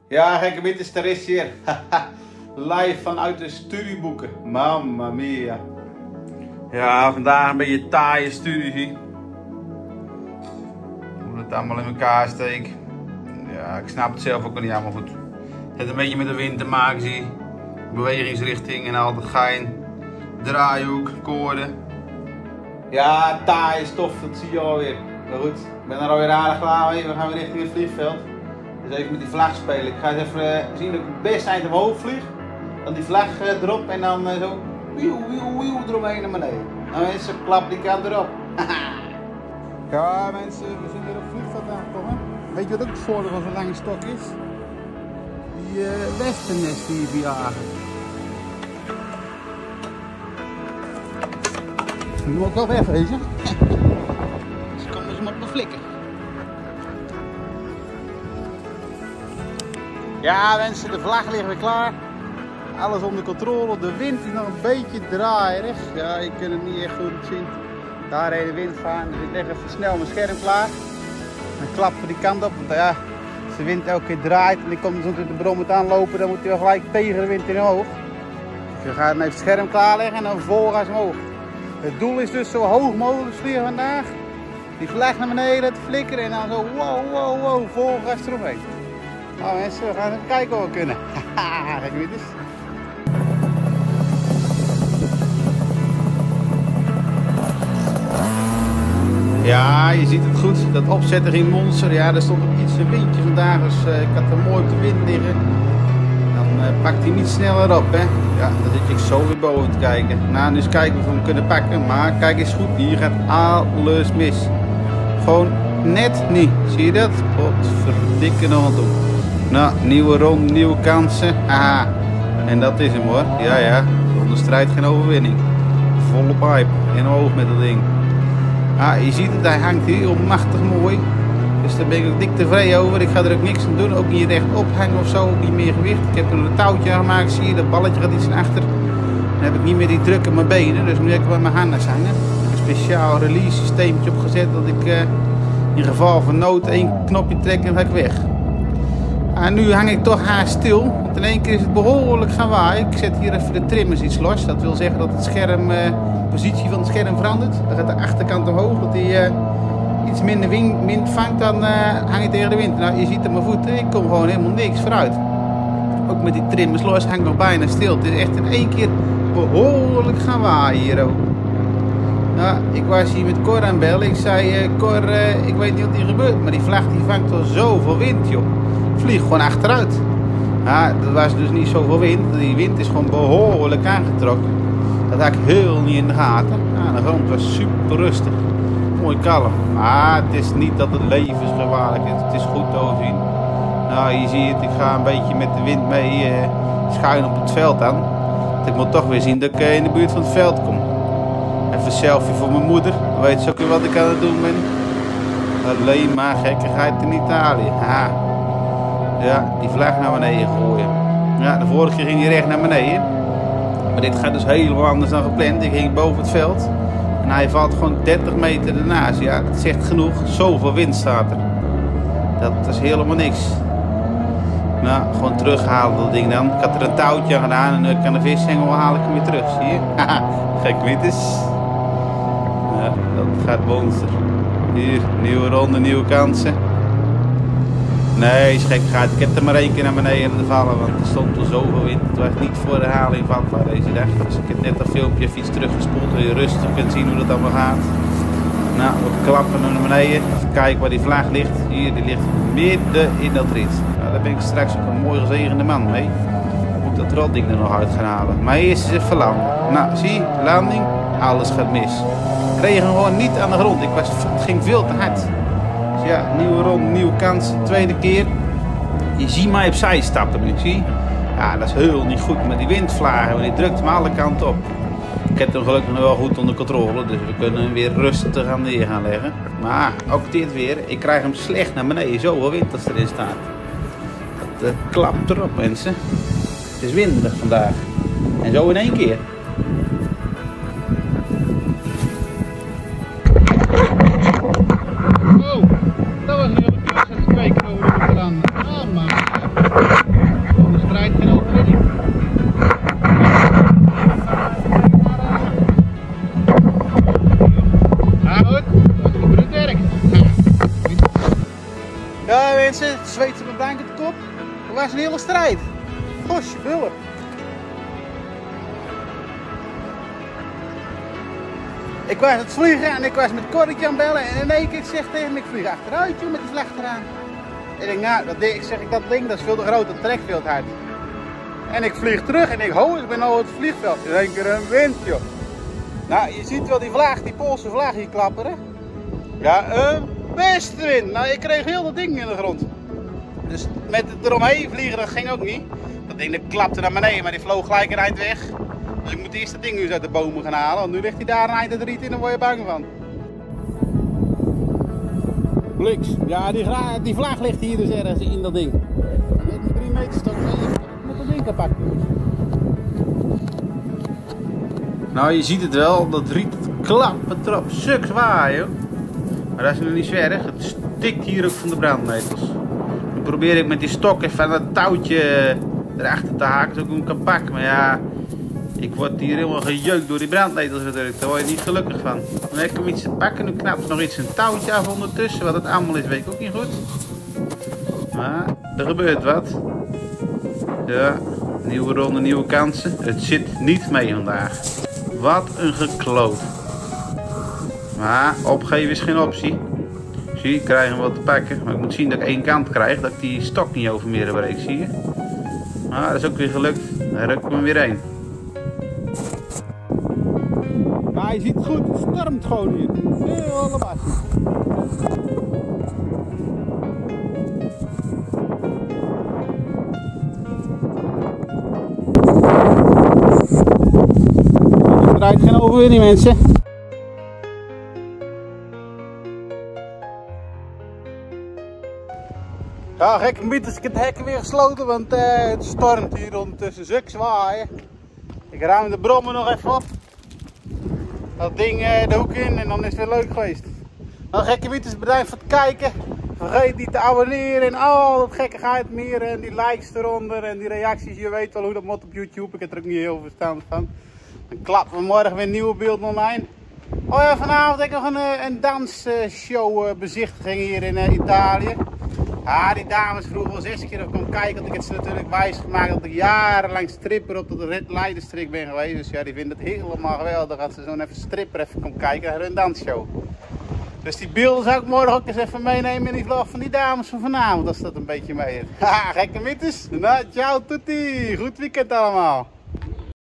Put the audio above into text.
Ja, gekke witte er is hier. Live vanuit de studieboeken. Mamma mia. Ja, vandaag een beetje taaie studie. Hoe het allemaal in elkaar steekt. Ja, ik snap het zelf ook nog niet helemaal goed. Het heeft een beetje met de wind te maken, zie. Bewegingsrichting en al dat gein. Draaihoek, koorden. Ja, taaie stof, dat zie je alweer. Maar goed, ik ben er alweer aardig klaar mee. We gaan weer richting het vliegveld. Dus even met die vlag spelen. Ik ga eens even zien dat ik het best eind omhoog vlieg. Dan die vlag erop en dan zo wieuw, wieuw, wieuw eromheen naar beneden. Nou mensen, klap die kant erop. Ja mensen, we zijn weer op het vliegveld aangekomen. Weet je wat ook het voordeel van zo'n lange stok is? Die wespennest die je verjagen. Die moet ook wel wegwezen. Dus komen ze maar op me flikken. Ja mensen, de vlag ligt weer klaar. Alles onder controle. De wind is nog een beetje draaierig. Ja, je kunt het niet echt goed zien. Daar heen de wind van. Dus ik leg even snel mijn scherm klaar. En klap voor die kant op. Want ja, als de wind elke keer draait en ik kom dus natuurlijk de bron moet aanlopen, dan moet hij wel gelijk tegen de wind in omhoog. Dus we gaan even het scherm klaarleggen en dan volgas omhoog. Het doel is dus zo hoog mogelijk vliegen vandaag. Die vlag naar beneden te flikkeren en dan zo wow, wow, wow, volgas eromheen. Nou mensen, we gaan even kijken wat we kunnen. Haha, kijk wie het is. Ja, je ziet het goed. Dat opzetten ging monster. Ja, er stond ook iets een windje vandaag, dus ik had er mooi op de wind liggen. Dan pakt hij niet sneller op, hè. Ja, dan zit ik zo weer boven te kijken. Nou, nu eens kijken of we hem kunnen pakken. Maar kijk eens goed, hier gaat alles mis. Gewoon net niet. Zie je dat? Potverdikke nog aan toe. Nou, nieuwe ronde, nieuwe kansen. Haha. En dat is hem hoor. Ja, ja. Zonder strijd geen overwinning. Volle pipe. In oog met dat ding. Ah, je ziet het, hij hangt heel machtig mooi. Dus daar ben ik ook dik tevreden over. Ik ga er ook niks aan doen. Ook niet rechtop hangen of zo. Ook niet meer gewicht. Ik heb er een touwtje aan gemaakt. Zie je, dat balletje gaat iets naar achter. Dan heb ik niet meer die druk op mijn benen. Dus nu heb ik bij mijn handen hangen. Ik heb een speciaal release systeemtje opgezet. Dat ik in geval van nood één knopje trek en dan ga ik weg. Nu hang ik toch haast stil, want in één keer is het behoorlijk gaan waaien. Ik zet hier even de trimmers iets los. Dat wil zeggen dat het scherm, de positie van het scherm verandert. Dan gaat de achterkant omhoog, dat hij iets minder wind vangt, dan hang je tegen de wind. Nou, je ziet aan mijn voeten, ik kom gewoon helemaal niks vooruit. Ook met die trimmers los hang ik nog bijna stil. Het is echt in één keer behoorlijk gaan waaien hier ook. Nou, ik was hier met Cor aan bellen. Ik zei, Cor, ik weet niet wat hier gebeurt, maar die vlag die vangt wel zoveel wind, joh. Vlieg gewoon achteruit. Ja, dat was dus niet zoveel wind. Die wind is gewoon behoorlijk aangetrokken. Dat had ik heel niet in de gaten. Ja, de grond was super rustig. Mooi kalm. Maar het is niet dat het levensgevaarlijk is. Het is goed te overzien. Nou, je ziet het. Ik ga een beetje met de wind mee schuin op het veld aan. Want ik moet toch weer zien dat ik in de buurt van het veld kom. Even een selfie voor mijn moeder. Dan weet ze ook weer wat ik aan het doen ben. Alleen maar gekkigheid in Italië. Ha. Ja, die vlag naar beneden gooien. Ja, de vorige keer ging hij recht naar beneden. Maar dit gaat dus helemaal anders dan gepland. Ik ging boven het veld. En hij valt gewoon 30 meter ernaast. Ja, dat zegt genoeg. Zoveel wind staat er. Dat is helemaal niks. Nou, gewoon terughalen dat ding dan. Ik had er een touwtje aan gedaan en nu kan de vishengel haal ik hem weer terug. Zie je? Haha, gek wind is. Ja, dat gaat monster. Hier, nieuwe ronde, nieuwe kansen. Nee, is gek gaat. Ik heb er maar één keer naar beneden te vallen, want er stond al zoveel wind. Het was niet voor de herhaling vatbaar deze dag. Dus ik heb net een filmpje even iets teruggespoeld, waar je rustig kunt zien hoe dat allemaal gaat. Nou, we klappen naar beneden. Even kijken waar die vlag ligt. Hier, die ligt midden in dat rit. Nou, daar ben ik straks ook een mooi gezegende man mee. Dan moet ik dat rotding er nog uit gaan halen. Maar eerst eens even landen. Nou, zie je, landing, alles gaat mis. Ik kreeg hem gewoon niet aan de grond. Het ging veel te hard. Ja, nieuwe ronde, nieuwe kans, tweede keer. Je ziet mij opzij stappen nu, zie je? Ja, dat is heel niet goed met die windvlagen, want die drukt hem alle kanten op. Ik heb hem gelukkig nog wel goed onder controle, dus we kunnen hem weer rustig aan neer gaan leggen. Maar ook dit weer, ik krijg hem slecht naar beneden, zoveel wind als erin staat. Dat klapt erop mensen. Het is winderig vandaag. En zo in één keer. Dat was een hele klus, 2 keer over de landen. Ah, man. mijn bruin op de kop. Dat was een hele strijd. Gosje, bullen. Ik was aan het vliegen en ik was met Corretje aan bellen en in één keer zeg tegen me, ik vlieg achteruit joh, met de vlag eraan. Ik denk, nou, dat ding dat is veel te groot, dat trekt veel te hard. En ik vlieg terug en ik ho, ik ben al het vliegveld. In één keer een wind joh. Nou, je ziet wel die vlag, die Poolse vlag hier klapperen. Ja, een beste wind. Nou, ik kreeg heel dat ding in de grond. Dus met het eromheen vliegen, dat ging ook niet. Dat ding dat klapte naar beneden, maar die vloog gelijk een eind weg. Dus ik moet eerst dat ding nu eens uit de bomen gaan halen, want nu ligt hij daar een eind uit de riet in en daar word je bang van. Bliks, ja die vlag ligt hier dus ergens in dat ding. Met een 3 meter stok, met dat ding kapot. Nou, je ziet het wel, dat riet klapt erop, suk zwaar joh. Maar dat is nu niet zo erg, het stikt hier ook van de brandnetels. Nu probeer ik met die stok even dat touwtje erachter te haken, zodat ik hem kan pakken. Maar ja, ik word hier helemaal gejeukt door die brandnetels natuurlijk, daar word je niet gelukkig van. Dan heb ik hem iets te pakken, nu knapt er nog iets een touwtje af ondertussen. Wat het allemaal is, weet ik ook niet goed. Maar er gebeurt wat. Ja, nieuwe ronde, nieuwe kansen. Het zit niet mee vandaag. Wat een gekloot. Maar opgeven is geen optie. Zie je, ik krijg hem wat te pakken. Maar ik moet zien dat ik één kant krijg, dat ik die stok niet over meer breek, zie je. Maar dat is ook weer gelukt. Daar ruk ik hem weer heen. Maar je ziet het goed, het stormt gewoon hier. Heel lawaai. Er draait geen overwinning mensen. Ja, gekke mythes, ik heb het hek weer gesloten, want het stormt hier ondertussen zuk zwaaien. Ik ruim de brommen nog even op. Dat ding de hoek in en dan is het weer leuk geweest. Nou, gekke mythes, bedankt voor het kijken. Vergeet niet te abonneren en al dat gekkigheid meer en die likes eronder en die reacties. Je weet wel hoe dat moet op YouTube, ik heb er ook niet heel veel verstand van. Dan klappen we morgen weer nieuwe beelden online. Oh ja, vanavond heb ik nog een dansshow bezichtiging hier in Italië. Ja, die dames vroegen wel 6 keer of ik kon kijken, want ik heb ze natuurlijk wijs gemaakt dat ik jarenlang stripper op de Red Leidenstrik ben geweest. Dus ja, die vinden het helemaal geweldig als ze zo'n even stripper even komt kijken naar hun dansshow. Dus die beelden zou ik morgen ook eens even meenemen in die vlog van die dames van vanavond, als dat een beetje mee is. Haha, gekke mythes. Nou, ciao tutti, goed weekend allemaal.